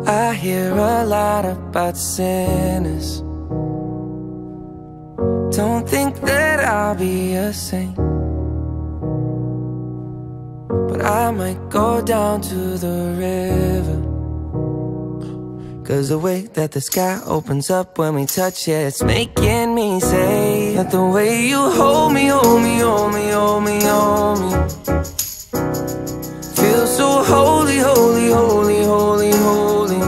I hear a lot about sinners. Don't think that I'll be a saint, but I might go down to the river. 'Cause the way that the sky opens up when we touch it, it's making me say that the way you hold me, hold me, hold me, hold me, hold me, feels so holy, holy, holy, holy, holy.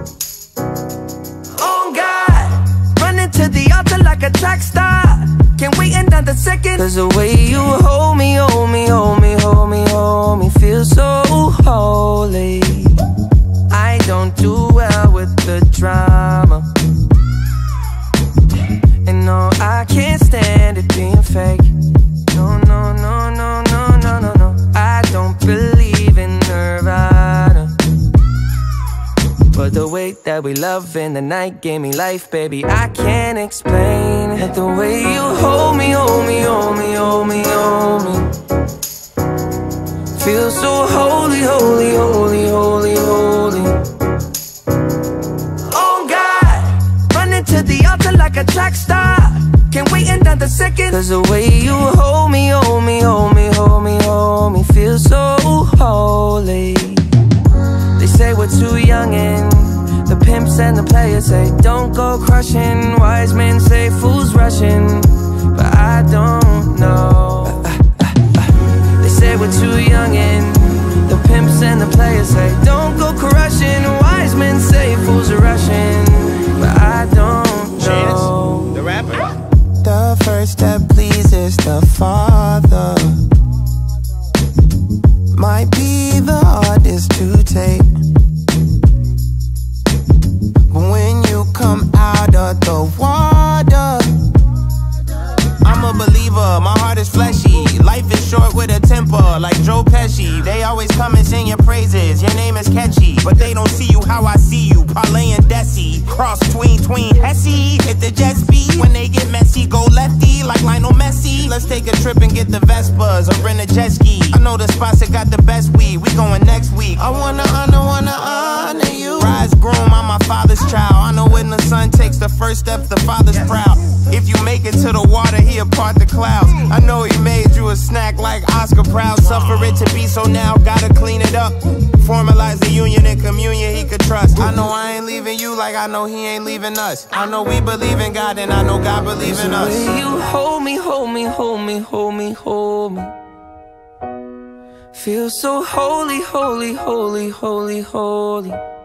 Oh God, running to the altar like a track star. Can't wait another second. 'Cause the way you hold me, hold me, hold me, hold me, hold me, feels so holy. I don't do well with the drama, and no, I can't stand it being fake. No, no, no, no, no, no, no, no. I don't believe in Nirvana, but the way that we love in the night gave me life, baby. I can't explain it. The way you hold me, hold me, hold me, hold me, hold me, feels so holy, holy, holy, holy, holy. Oh God, running to the altar like a track star. Can't wait another second. 'Cause the way you hold me, hold me, hold me, hold me, hold me, feels so holy. They say we're too young and the pimps and the players say don't go crushing. Wise men say fools rushing, but I don't know. They say we're too young and the pimps and the players say don't go crushing. Wise men say fools are rushing, but I don't know. The rapper. The first step pleases the Father might be the hardest to take, but when you come out of the water, I'm a believer, my heart is fleshy. Life is short with a temper, like Joe Pesci. They always come and sing your praises, your name is catchy, but they don't see you how I see you. Parlay and Desi, cross tween Hesse. Hit the jet speed, when they get messy, go lefty like Lionel Messi. Let's take a trip and get the Vespas or rent a jet ski. I know the spots that got the best weed, we going next week. I wanna honor you. Rise groom, I'm my father's child. I know when the son takes the first step, the father's proud. If you make it to the water, he'll part the clouds. I know he made you a snack like Oscar Proud. Suffer it to be, so now gotta clean it up. Formalize the union and communion he could trust. I know I ain't leaving you like I know he ain't leaving us. I know we believe in God and I know God believes in us. The way you hold me, hold me, hold me, hold me, hold me, feels so holy, holy, holy, holy, holy.